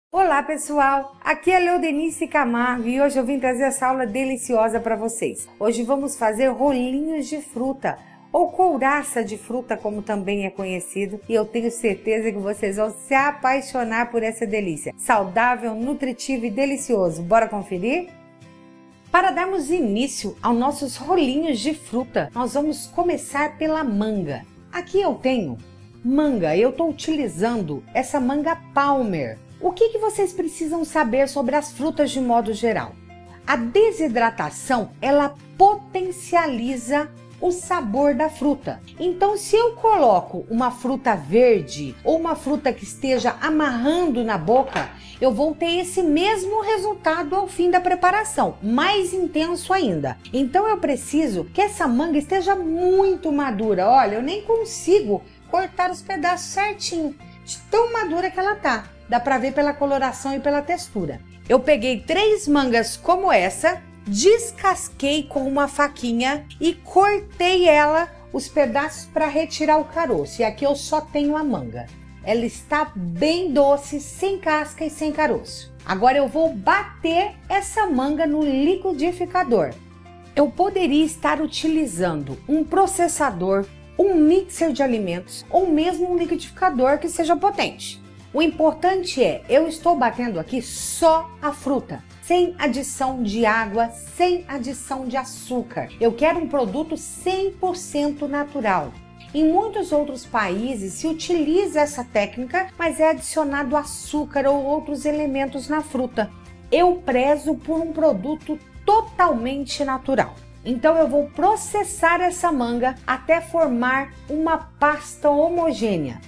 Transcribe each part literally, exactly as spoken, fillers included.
Olá pessoal, aqui é Leodenice Camargo e hoje eu vim trazer essa aula deliciosa para vocês. Hoje vamos fazer rolinhos de fruta ou couraça de fruta, como também é conhecido, e eu tenho certeza que vocês vão se apaixonar por essa delícia. Saudável, nutritivo e delicioso. Bora conferir? Para darmos início aos nossos rolinhos de fruta, nós vamos começar pela manga. Aqui eu tenho manga, eu estou utilizando essa manga Palmer. O que, que vocês precisam saber sobre as frutas de modo geral? A desidratação, ela potencializa o sabor da fruta. Então, se eu coloco uma fruta verde ou uma fruta que esteja amarrando na boca, eu vou ter esse mesmo resultado ao fim da preparação, mais intenso ainda. Então, eu preciso que essa manga esteja muito madura. Olha, eu nem consigo cortar os pedaços certinho, de tão madura que ela tá. Dá para ver pela coloração e pela textura. Eu peguei três mangas como essa, descasquei com uma faquinha e cortei ela, os pedaços, para retirar o caroço. E aqui eu só tenho a manga. Ela está bem doce, sem casca e sem caroço. Agora eu vou bater essa manga no liquidificador. Eu poderia estar utilizando um processador, um mixer de alimentos ou mesmo um liquidificador que seja potente. O importante é, eu estou batendo aqui só a fruta, sem adição de água, sem adição de açúcar. Eu quero um produto cem por cento natural. Em muitos outros países se utiliza essa técnica, mas é adicionado açúcar ou outros elementos na fruta. Eu prezo por um produto totalmente natural. Então eu vou processar essa manga até formar uma pasta homogênea.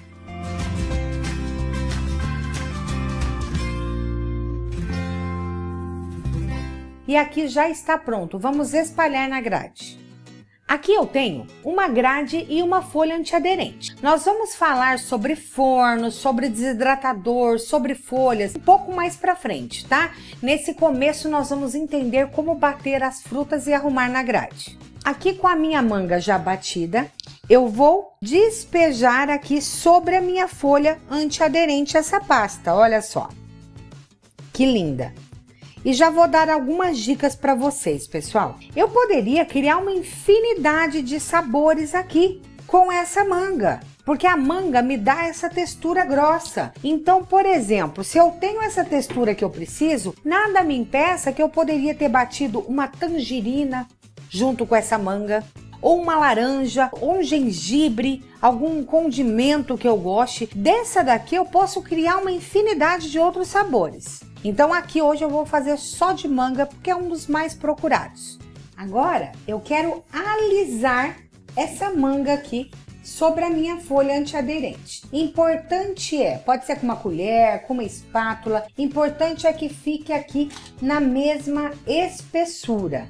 E aqui já está pronto, vamos espalhar na grade. Aqui eu tenho uma grade e uma folha antiaderente. Nós vamos falar sobre forno, sobre desidratador, sobre folhas, um pouco mais pra frente, tá? Nesse começo nós vamos entender como bater as frutas e arrumar na grade. Aqui com a minha manga já batida, eu vou despejar aqui sobre a minha folha antiaderente essa pasta, olha só. Que linda! E já vou dar algumas dicas para vocês, pessoal. Eu poderia criar uma infinidade de sabores aqui com essa manga, porque a manga me dá essa textura grossa. Então, por exemplo, se eu tenho essa textura que eu preciso, nada me impeça que eu poderia ter batido uma tangerina junto com essa manga, ou uma laranja, ou um gengibre, algum condimento que eu goste. Dessa daqui eu posso criar uma infinidade de outros sabores. Então aqui hoje eu vou fazer só de manga, porque é um dos mais procurados. Agora eu quero alisar essa manga aqui sobre a minha folha antiaderente. Importante é, pode ser com uma colher, com uma espátula, importante é que fique aqui na mesma espessura.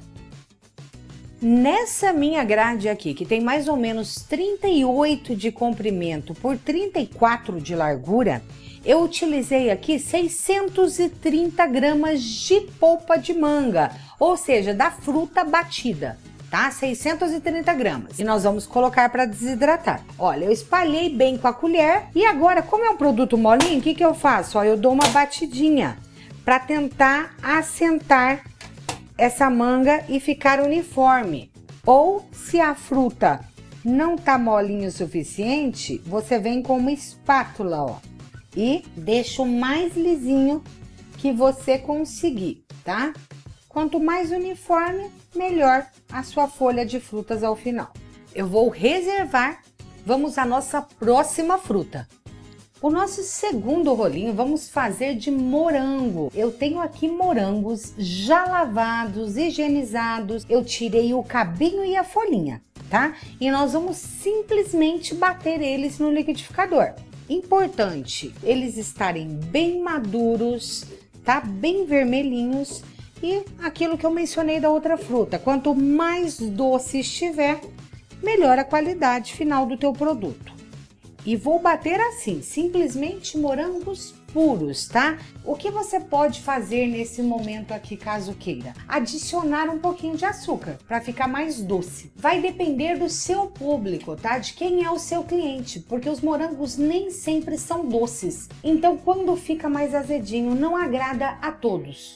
Nessa minha grade aqui, que tem mais ou menos trinta e oito de comprimento por trinta e quatro de largura, eu utilizei aqui seiscentos e trinta gramas de polpa de manga, ou seja, da fruta batida, tá? seiscentos e trinta gramas. E nós vamos colocar para desidratar. Olha, eu espalhei bem com a colher e agora, como é um produto molinho, o que que eu faço? Ó, eu dou uma batidinha para tentar assentar essa manga e ficar uniforme. Ou se a fruta não tá molinho o suficiente, você vem com uma espátula, ó, e deixa o mais lisinho que você conseguir, tá? Quanto mais uniforme, melhor a sua folha de frutas ao final. Eu vou reservar, vamos à nossa próxima fruta. O nosso segundo rolinho vamos fazer de morango. Eu tenho aqui morangos já lavados, higienizados. Eu tirei o cabinho e a folhinha, tá? E nós vamos simplesmente bater eles no liquidificador. Importante eles estarem bem maduros, tá? Bem vermelhinhos. E aquilo que eu mencionei da outra fruta, quanto mais doce estiver, melhor a qualidade final do teu produto. E vou bater assim, simplesmente morangos puros, tá? O que você pode fazer nesse momento aqui, caso queira? Adicionar um pouquinho de açúcar para ficar mais doce. Vai depender do seu público, tá? De quem é o seu cliente, porque os morangos nem sempre são doces. Então, quando fica mais azedinho, não agrada a todos.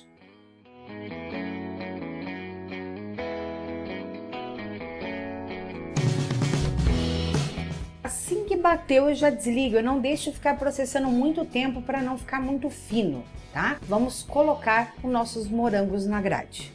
Assim que bateu, eu já desligo. Eu não deixo ficar processando muito tempo para não ficar muito fino, tá? Vamos colocar os nossos morangos na grade.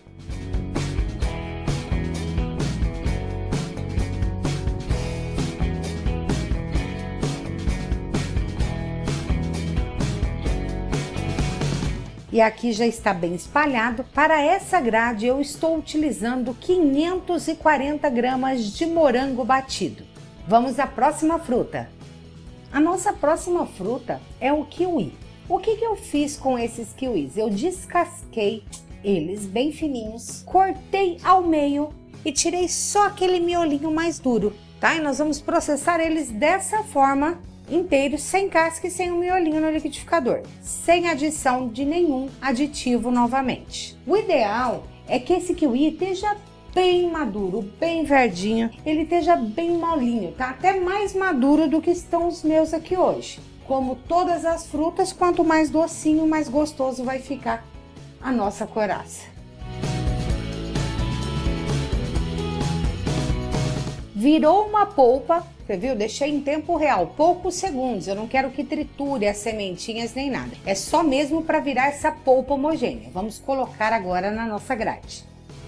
E aqui já está bem espalhado. Para essa grade eu estou utilizando quinhentos e quarenta gramas de morango batido. Vamos à próxima fruta. A nossa próxima fruta é o kiwi. O que que eu fiz com esses kiwis? Eu descasquei eles bem fininhos, cortei ao meio e tirei só aquele miolinho mais duro, tá? E nós vamos processar eles dessa forma, inteiros, sem casca e sem o miolinho no liquidificador, sem adição de nenhum aditivo novamente. O ideal é que esse kiwi esteja bem maduro, bem verdinho, ele esteja bem molinho, tá? Até mais maduro do que estão os meus aqui hoje. Como todas as frutas, quanto mais docinho, mais gostoso vai ficar a nossa coraça. Virou uma polpa, você viu? Deixei em tempo real, poucos segundos. Eu não quero que triture as sementinhas nem nada. É só mesmo para virar essa polpa homogênea. Vamos colocar agora na nossa grade.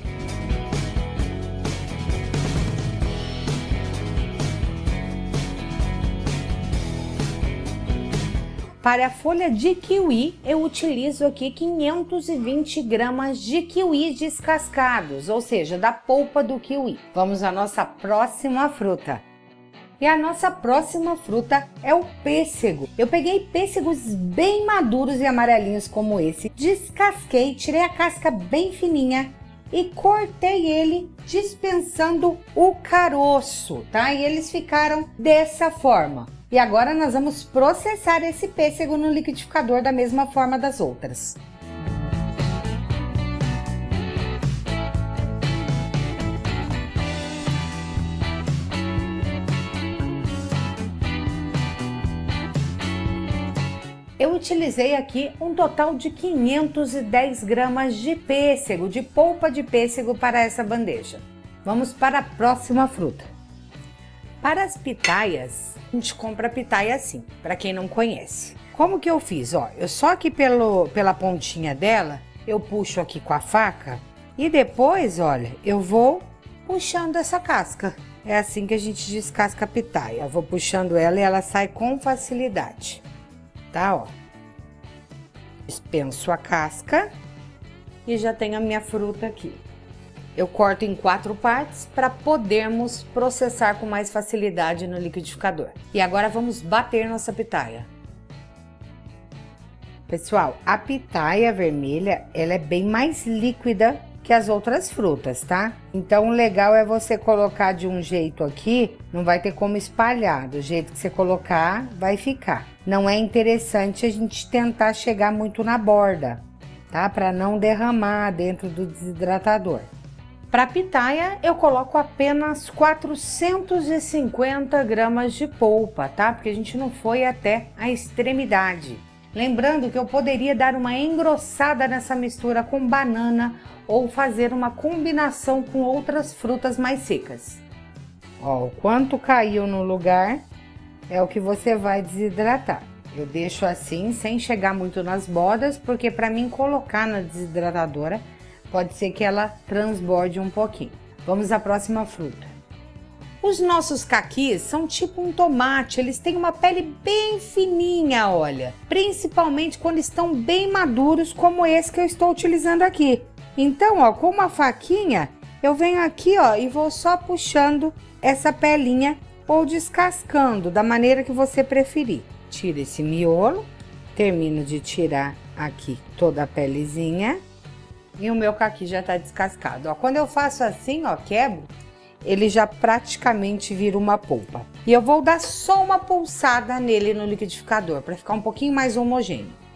Para a folha de kiwi, eu utilizo aqui quinhentos e vinte gramas de kiwi descascados, ou seja, da polpa do kiwi. Vamos à nossa próxima fruta. E a nossa próxima fruta é o pêssego. Eu peguei pêssegos bem maduros e amarelinhos como esse, descasquei, tirei a casca bem fininha e cortei ele dispensando o caroço, tá? E eles ficaram dessa forma. E agora nós vamos processar esse pêssego no liquidificador da mesma forma das outras. Eu utilizei aqui um total de quinhentos e dez gramas de pêssego, de polpa de pêssego para essa bandeja. Vamos para a próxima fruta. Para as pitaias, a gente compra a pitaia assim, para quem não conhece. Como que eu fiz? Ó, eu só aqui pelo, pela pontinha dela, eu puxo aqui com a faca e depois, olha, eu vou puxando essa casca. É assim que a gente descasca a pitaia. Eu vou puxando ela e ela sai com facilidade, tá? Ó, dispenso a casca e já tenho a minha fruta aqui. Eu corto em quatro partes para podermos processar com mais facilidade no liquidificador. E agora vamos bater nossa pitaia. Pessoal, a pitaia vermelha, ela é bem mais líquida que as outras frutas, tá? Então o legal é você colocar de um jeito aqui, não vai ter como espalhar, do jeito que você colocar, vai ficar. Não é interessante a gente tentar chegar muito na borda, tá? Para não derramar dentro do desidratador. Para pitaia, eu coloco apenas quatrocentos e cinquenta gramas de polpa, tá? Porque a gente não foi até a extremidade. Lembrando que eu poderia dar uma engrossada nessa mistura com banana ou fazer uma combinação com outras frutas mais secas. Ó, o quanto caiu no lugar é o que você vai desidratar. Eu deixo assim, sem chegar muito nas bordas, porque para mim colocar na desidratadora, pode ser que ela transborde um pouquinho. Vamos à próxima fruta. Os nossos caquis são tipo um tomate, eles têm uma pele bem fininha, olha. Principalmente quando estão bem maduros, como esse que eu estou utilizando aqui. Então, ó, com uma faquinha, eu venho aqui, ó, e vou só puxando essa pelinha ou descascando, da maneira que você preferir. Tira esse miolo, termino de tirar aqui toda a pelezinha. E o meu caqui já tá descascado, ó. Quando eu faço assim, ó, quebro, ele já praticamente vira uma polpa. E eu vou dar só uma pulsada nele no liquidificador, para ficar um pouquinho mais homogêneo.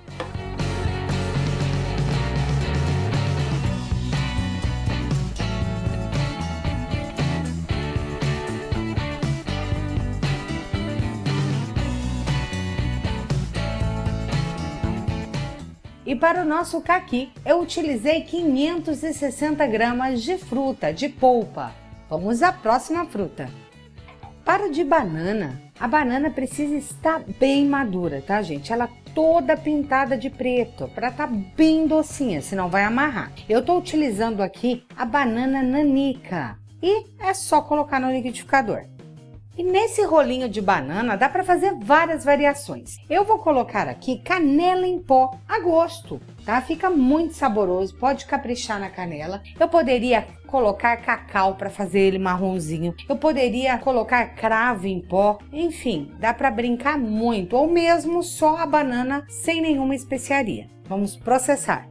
E para o nosso caqui, eu utilizei quinhentos e sessenta gramas de fruta, de polpa. Vamos à próxima fruta. Para o de banana, a banana precisa estar bem madura, tá, gente? Ela toda pintada de preto, para estar bem docinha, senão vai amarrar. Eu tô utilizando aqui a banana nanica e é só colocar no liquidificador. E nesse rolinho de banana dá para fazer várias variações. Eu vou colocar aqui canela em pó a gosto, tá? Fica muito saboroso, pode caprichar na canela. Eu poderia colocar cacau para fazer ele marronzinho. Eu poderia colocar cravo em pó. Enfim, dá para brincar muito, ou mesmo só a banana sem nenhuma especiaria. Vamos processar.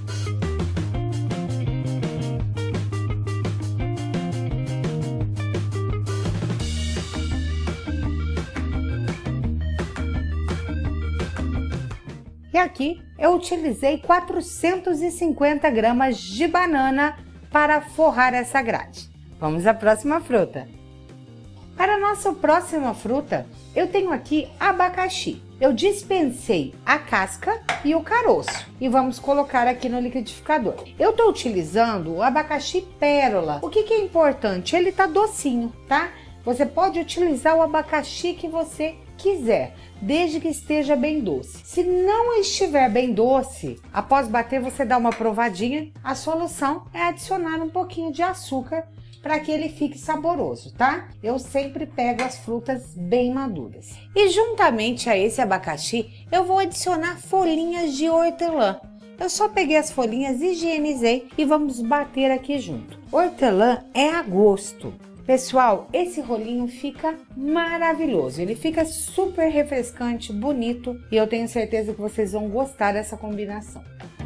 E aqui eu utilizei quatrocentos e cinquenta gramas de banana para forrar essa grade. Vamos à próxima fruta. Para a nossa próxima fruta, eu tenho aqui abacaxi. Eu dispensei a casca e o caroço e vamos colocar aqui no liquidificador. Eu estou utilizando o abacaxi pérola. O que que é importante? Ele tá docinho, tá? Você pode utilizar o abacaxi que você quiser, desde que esteja bem doce. Se não estiver bem doce, após bater você dá uma provadinha. A solução é adicionar um pouquinho de açúcar para que ele fique saboroso, tá? Eu sempre pego as frutas bem maduras. E juntamente a esse abacaxi, eu vou adicionar folhinhas de hortelã. Eu só peguei as folhinhas, higienizei e vamos bater aqui junto. Hortelã é a gosto. Pessoal, esse rolinho fica maravilhoso, ele fica super refrescante, bonito e eu tenho certeza que vocês vão gostar dessa combinação.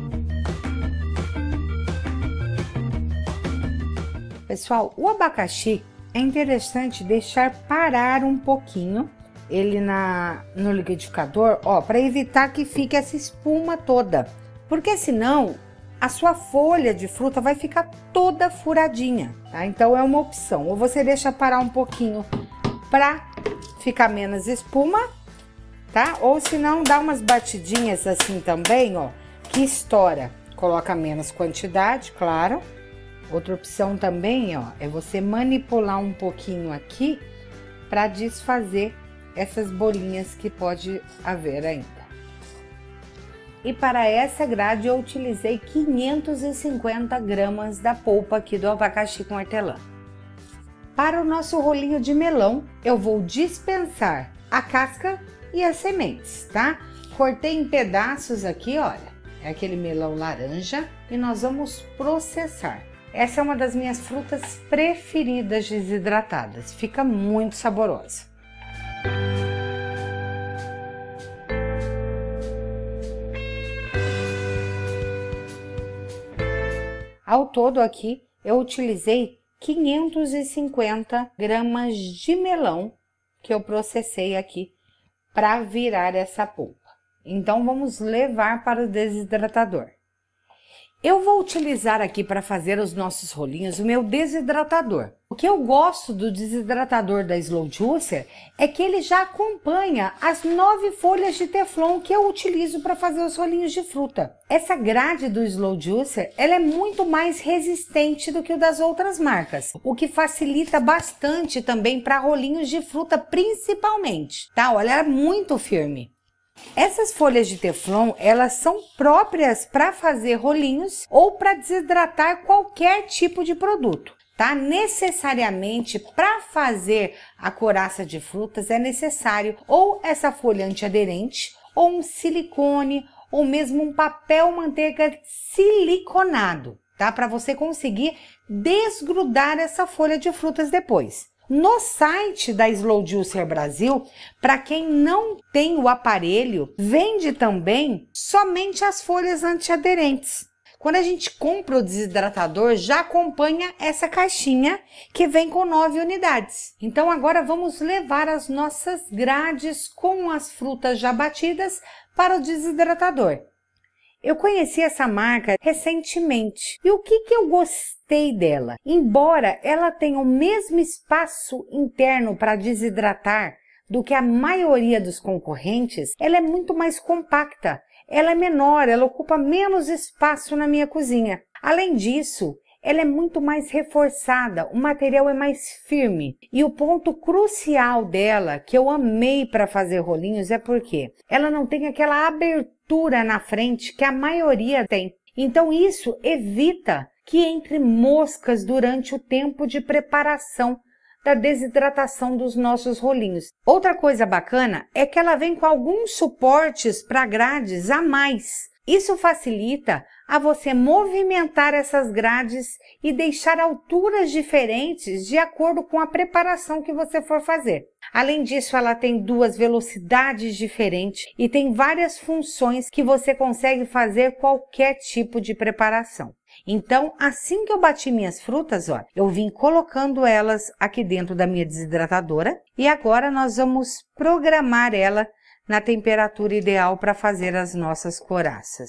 Pessoal, o abacaxi é interessante deixar parar um pouquinho ele na, no liquidificador, ó, para evitar que fique essa espuma toda, porque senão a sua folha de fruta vai ficar toda furadinha, tá? Então é uma opção, ou você deixa parar um pouquinho para ficar menos espuma, tá? Ou se não, dá umas batidinhas assim também, ó, que estoura. Coloca menos quantidade, claro. Outra opção também, ó, é você manipular um pouquinho aqui para desfazer essas bolinhas que pode haver ainda. E para essa grade eu utilizei quinhentos e cinquenta gramas da polpa aqui do abacaxi com hortelã. Para o nosso rolinho de melão, eu vou dispensar a casca e as sementes, tá? Cortei em pedaços aqui, olha, é aquele melão laranja e nós vamos processar. Essa é uma das minhas frutas preferidas desidratadas, fica muito saborosa. Ao todo aqui eu utilizei quinhentos e cinquenta gramas de melão que eu processei aqui para virar essa polpa. Então vamos levar para o desidratador. Eu vou utilizar aqui para fazer os nossos rolinhos o meu desidratador. O que eu gosto do desidratador da Slow Juicer é que ele já acompanha as nove folhas de teflon que eu utilizo para fazer os rolinhos de fruta. Essa grade do Slow Juicer, ela é muito mais resistente do que o das outras marcas, o que facilita bastante também para rolinhos de fruta principalmente, tá? Olha, ela é muito firme. Essas folhas de teflon, elas são próprias para fazer rolinhos ou para desidratar qualquer tipo de produto, tá? Necessariamente para fazer a coraça de frutas é necessário ou essa folha antiaderente, ou um silicone, ou mesmo um papel manteiga siliconado, tá? Para você conseguir desgrudar essa folha de frutas depois. No site da Slow Juicer Brasil, para quem não tem o aparelho, vende também somente as folhas antiaderentes. Quando a gente compra o desidratador, já acompanha essa caixinha que vem com nove unidades. Então agora vamos levar as nossas grades com as frutas já batidas para o desidratador. Eu conheci essa marca recentemente e o que que eu gostei dela? Embora ela tenha o mesmo espaço interno para desidratar do que a maioria dos concorrentes, ela é muito mais compacta. ela é menor, ela ocupa menos espaço na minha cozinha. Além disso, ela é muito mais reforçada, o material é mais firme. E o ponto crucial dela, que eu amei para fazer rolinhos, é porque ela não tem aquela abertura na frente que a maioria tem. Então isso evita que entre moscas durante o tempo de preparação da desidratação dos nossos rolinhos. Outra coisa bacana é que ela vem com alguns suportes para grades a mais. Isso facilita a você movimentar essas grades e deixar alturas diferentes de acordo com a preparação que você for fazer. Além disso, ela tem duas velocidades diferentes e tem várias funções que você consegue fazer qualquer tipo de preparação. Então, assim que eu bati minhas frutas, ó, eu vim colocando elas aqui dentro da minha desidratadora e agora nós vamos programar ela na temperatura ideal para fazer as nossas coraças.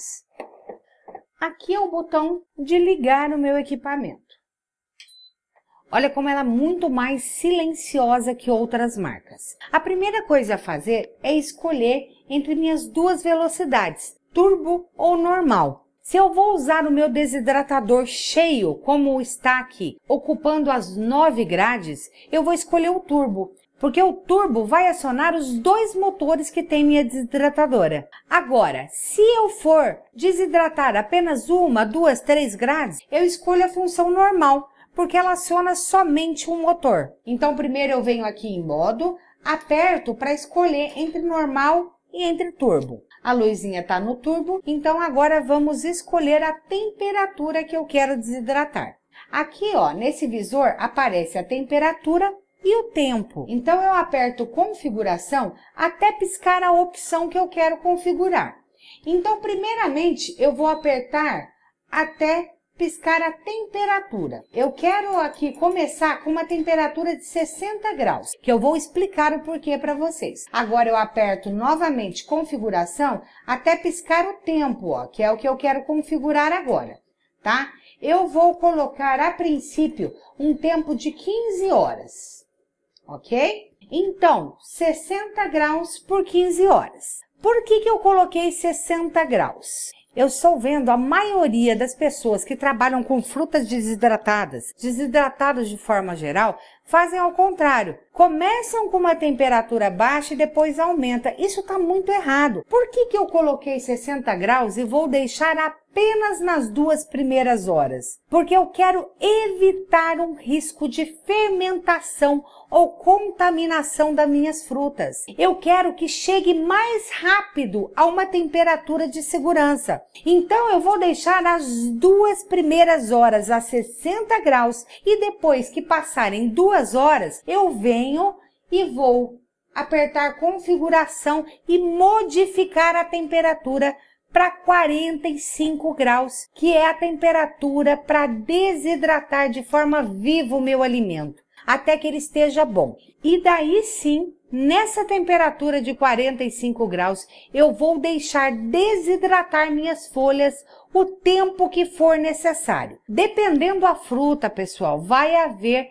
Aqui é o botão de ligar o meu equipamento. Olha como ela é muito mais silenciosa que outras marcas. A primeira coisa a fazer é escolher entre minhas duas velocidades, turbo ou normal. Se eu vou usar o meu desidratador cheio, como está aqui, ocupando as nove grades, eu vou escolher o turbo, porque o turbo vai acionar os dois motores que tem minha desidratadora. Agora, se eu for desidratar apenas uma, duas, três grades, eu escolho a função normal, porque ela aciona somente um motor. Então, primeiro eu venho aqui em modo, aperto para escolher entre normal e entre turbo. A luzinha está no turbo, então agora vamos escolher a temperatura que eu quero desidratar. Aqui, ó, nesse visor aparece a temperatura e o tempo. Então, eu aperto configuração até piscar a opção que eu quero configurar. Então, primeiramente, eu vou apertar até piscar a temperatura. Eu quero aqui começar com uma temperatura de sessenta graus, que eu vou explicar o porquê para vocês. Agora, eu aperto novamente configuração até piscar o tempo, ó, que é o que eu quero configurar agora, tá? Eu vou colocar, a princípio, um tempo de quinze horas. Ok? Então, sessenta graus por quinze horas. Por que que eu coloquei sessenta graus? Eu estou vendo a maioria das pessoas que trabalham com frutas desidratadas, desidratadas de forma geral, fazem ao contrário. Começam com uma temperatura baixa e depois aumenta. Isso está muito errado. Por que que eu coloquei sessenta graus e vou deixar apenas nas duas primeiras horas? Porque eu quero evitar um risco de fermentação ou contaminação das minhas frutas. Eu quero que chegue mais rápido a uma temperatura de segurança. Então, eu vou deixar as duas primeiras horas a sessenta graus e depois que passarem duas horas, eu venho e vou apertar configuração e modificar a temperatura para quarenta e cinco graus, que é a temperatura para desidratar de forma viva o meu alimento, até que ele esteja bom. E daí sim, nessa temperatura de quarenta e cinco graus, eu vou deixar desidratar minhas folhas o tempo que for necessário. Dependendo da fruta, pessoal, vai haver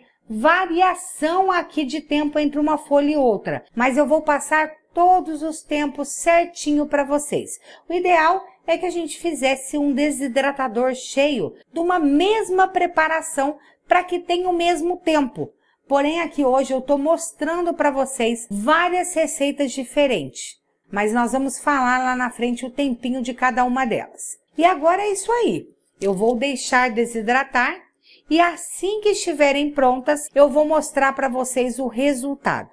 variação aqui de tempo entre uma folha e outra, mas eu vou passar todos os tempos certinho para vocês. O ideal é que a gente fizesse um desidratador cheio de uma mesma preparação para que tenha o mesmo tempo. Porém, aqui hoje eu estou mostrando para vocês várias receitas diferentes, mas nós vamos falar lá na frente o tempinho de cada uma delas. E agora é isso aí. Eu vou deixar desidratar e assim que estiverem prontas, eu vou mostrar para vocês o resultado,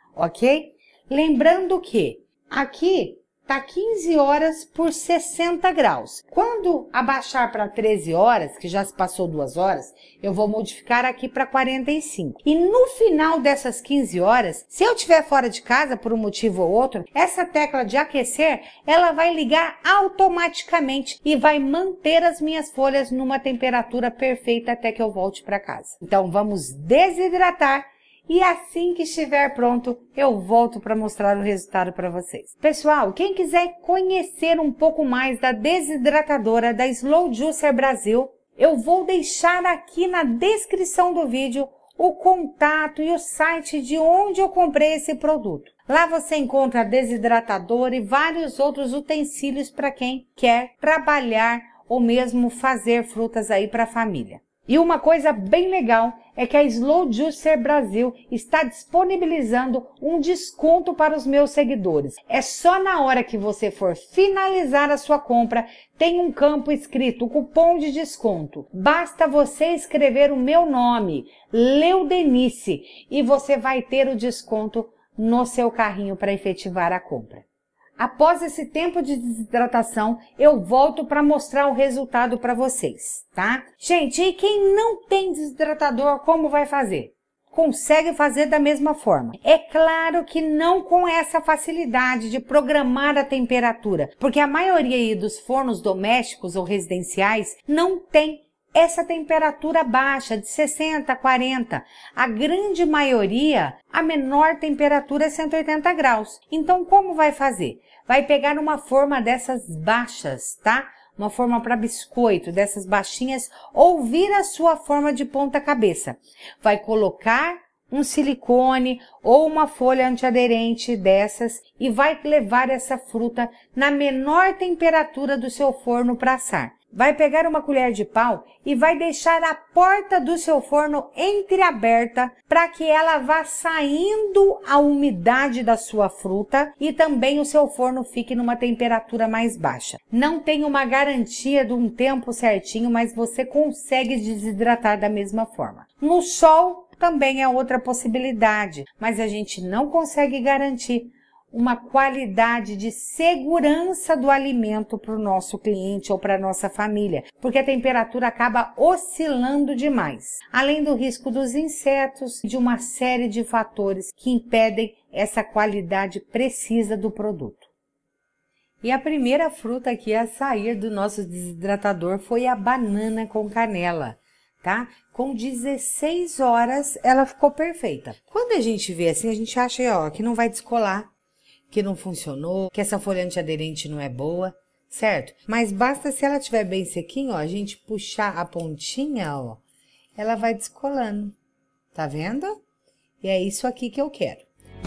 ok? Lembrando que aqui tá quinze horas por sessenta graus. Quando abaixar para treze horas, que já se passou duas horas, eu vou modificar aqui para quarenta e cinco. E no final dessas quinze horas, se eu estiver fora de casa por um motivo ou outro, essa tecla de aquecer, ela vai ligar automaticamente e vai manter as minhas folhas numa temperatura perfeita até que eu volte para casa. Então, vamos desidratar. E assim que estiver pronto, eu volto para mostrar o resultado para vocês. Pessoal, quem quiser conhecer um pouco mais da desidratadora da Slow Juicer Brasil, eu vou deixar aqui na descrição do vídeo o contato e o site de onde eu comprei esse produto. Lá você encontra desidratador e vários outros utensílios para quem quer trabalhar ou mesmo fazer frutas aí para a família. E uma coisa bem legal é que a Slow Juicer Brasil está disponibilizando um desconto para os meus seguidores. É só na hora que você for finalizar a sua compra, tem um campo escrito cupom de desconto. Basta você escrever o meu nome, Leudenice, e você vai ter o desconto no seu carrinho para efetivar a compra. Após esse tempo de desidratação, eu volto para mostrar o resultado para vocês, tá? Gente, e quem não tem desidratador, como vai fazer? Consegue fazer da mesma forma. É claro que não com essa facilidade de programar a temperatura, porque a maioria aí dos fornos domésticos ou residenciais não tem essa temperatura baixa de sessenta, quarenta. A grande maioria, a menor temperatura é cento e oitenta graus. Então, como vai fazer? Vai pegar uma forma dessas baixas, tá? Uma forma para biscoito, dessas baixinhas, ou vira a sua forma de ponta cabeça. Vai colocar um silicone ou uma folha antiaderente dessas e vai levar essa fruta na menor temperatura do seu forno para assar. Vai pegar uma colher de pau e vai deixar a porta do seu forno entreaberta para que ela vá saindo a umidade da sua fruta e também o seu forno fique numa temperatura mais baixa. Não tem uma garantia de um tempo certinho, mas você consegue desidratar da mesma forma. No sol também é outra possibilidade, mas a gente não consegue garantir uma qualidade de segurança do alimento para o nosso cliente ou para a nossa família, porque a temperatura acaba oscilando demais, além do risco dos insetos e de uma série de fatores que impedem essa qualidade precisa do produto. E a primeira fruta aqui a sair do nosso desidratador foi a banana com canela, tá? Com dezesseis horas ela ficou perfeita. Quando a gente vê assim, a gente acha, ó, que não vai descolar, que não funcionou, que essa folha antiaderente não é boa, certo? Mas basta se ela estiver bem sequinha, ó, a gente puxar a pontinha, ó, ela vai descolando, tá vendo? E é isso aqui que eu quero.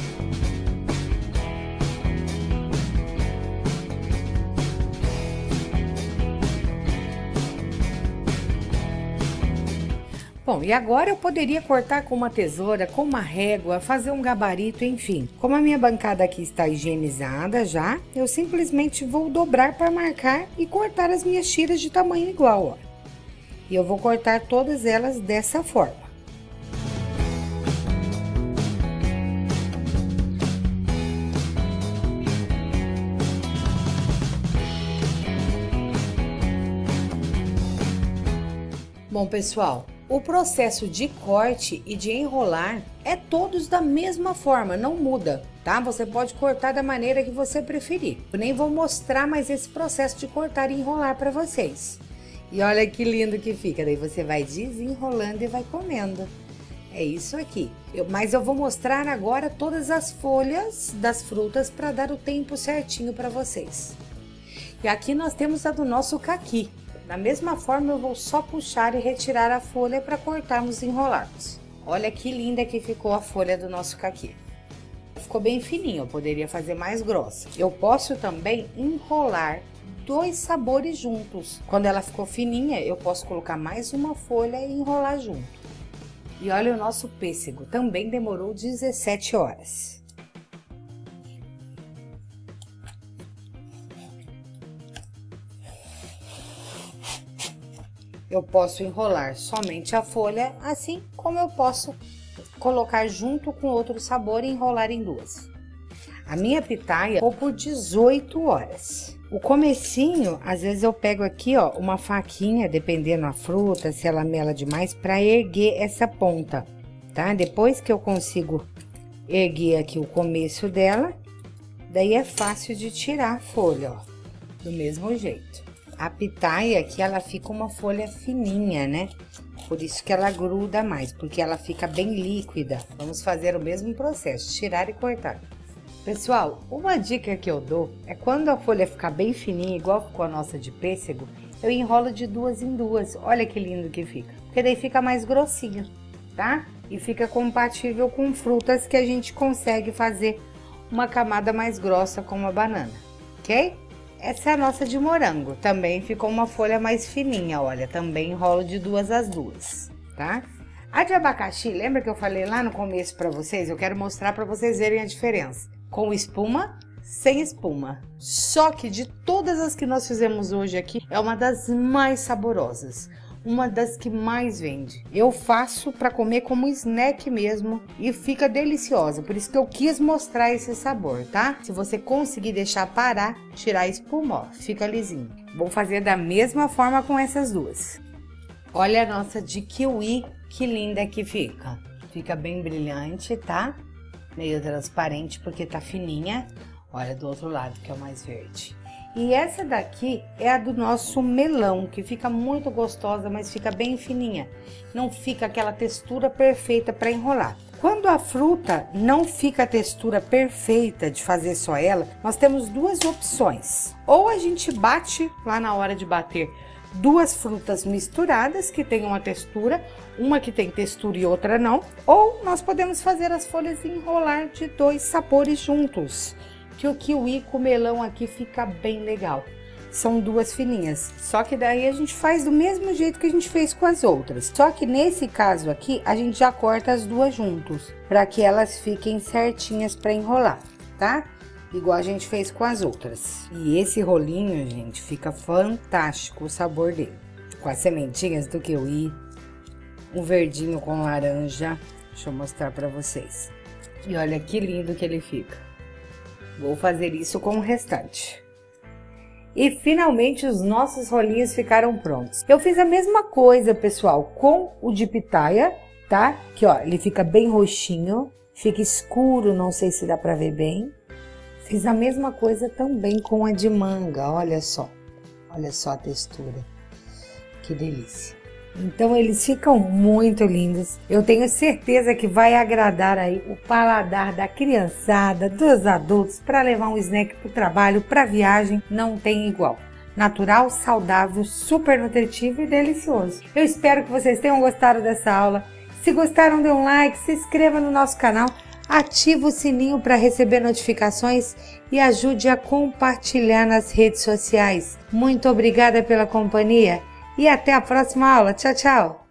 Bom, e agora eu poderia cortar com uma tesoura, com uma régua, fazer um gabarito, enfim. Como a minha bancada aqui está higienizada já, eu simplesmente vou dobrar para marcar e cortar as minhas tiras de tamanho igual, ó. E eu vou cortar todas elas dessa forma. Bom, pessoal, o processo de corte e de enrolar é todos da mesma forma, não muda, tá? Você pode cortar da maneira que você preferir. Eu nem vou mostrar mais esse processo de cortar e enrolar para vocês. E olha que lindo que fica, daí você vai desenrolando e vai comendo. É isso aqui. Eu, mas eu vou mostrar agora todas as folhas das frutas para dar o tempo certinho para vocês. E aqui nós temos a do nosso caqui. Da mesma forma, eu vou só puxar e retirar a folha para cortarmos e enrolarmos. Olha que linda que ficou a folha do nosso caqui. Ficou bem fininho, eu poderia fazer mais grossa. Eu posso também enrolar dois sabores juntos. Quando ela ficou fininha, eu posso colocar mais uma folha e enrolar junto. E olha o nosso pêssego, também demorou dezessete horas. Eu posso enrolar somente a folha, assim como eu posso colocar junto com outro sabor e enrolar em duas. A minha pitaia ficou por dezoito horas. O comecinho, às vezes eu pego aqui, ó, uma faquinha, dependendo da fruta, se ela mela demais, para erguer essa ponta, tá? Depois que eu consigo erguer aqui o começo dela, daí é fácil de tirar a folha, ó, do mesmo jeito. A pitaia aqui, ela fica uma folha fininha, né? Por isso que ela gruda mais, porque ela fica bem líquida. Vamos fazer o mesmo processo, tirar e cortar. Pessoal, uma dica que eu dou é quando a folha ficar bem fininha, igual ficou a nossa de pêssego, eu enrolo de duas em duas. Olha que lindo que fica. Porque daí fica mais grossinho, tá? E fica compatível com frutas que a gente consegue fazer uma camada mais grossa como a banana, ok? Essa é a nossa de morango, também ficou uma folha mais fininha, olha, também enrolo de duas às duas, tá? A de abacaxi, lembra que eu falei lá no começo pra vocês? Eu quero mostrar pra vocês verem a diferença. Com espuma, sem espuma. Só que de todas as que nós fizemos hoje aqui, é uma das mais saborosas. Uma das que mais vende. Eu faço para comer como snack mesmo e fica deliciosa. Por isso que eu quis mostrar esse sabor, tá? Se você conseguir deixar parar, tirar a espuma, ó, fica lisinho. Vou fazer da mesma forma com essas duas. Olha a nossa de kiwi, que linda que fica. Fica bem brilhante, tá? Meio transparente porque tá fininha. Olha do outro lado que é o mais verde. E essa daqui é a do nosso melão, que fica muito gostosa, mas fica bem fininha. Não fica aquela textura perfeita para enrolar. Quando a fruta não fica a textura perfeita de fazer só ela, nós temos duas opções. Ou a gente bate lá na hora de bater duas frutas misturadas que tem uma textura, uma que tem textura e outra não. Ou nós podemos fazer as folhas e enrolar de dois sabores juntos. Que o kiwi com o melão aqui fica bem legal. São duas fininhas, só que daí a gente faz do mesmo jeito que a gente fez com as outras. Só que nesse caso aqui, a gente já corta as duas juntos, para que elas fiquem certinhas para enrolar, tá? Igual a gente fez com as outras. E esse rolinho, gente, fica fantástico o sabor dele. Com as sementinhas do kiwi, um verdinho com laranja. Deixa eu mostrar para vocês. E olha que lindo que ele fica. Vou fazer isso com o restante. E finalmente os nossos rolinhos ficaram prontos. Eu fiz a mesma coisa, pessoal, com o de pitaia, tá? Que ó, ele fica bem roxinho, fica escuro, não sei se dá pra ver bem. Fiz a mesma coisa também com a de manga, olha só. Olha só a textura. Que delícia. Então eles ficam muito lindos. Eu tenho certeza que vai agradar aí o paladar da criançada, dos adultos, para levar um snack para o trabalho, para viagem, não tem igual. Natural, saudável, super nutritivo e delicioso. Eu espero que vocês tenham gostado dessa aula. Se gostaram, dê um like, se inscreva no nosso canal, ative o sininho para receber notificações e ajude a compartilhar nas redes sociais. Muito obrigada pela companhia. E até a próxima aula. Tchau, tchau!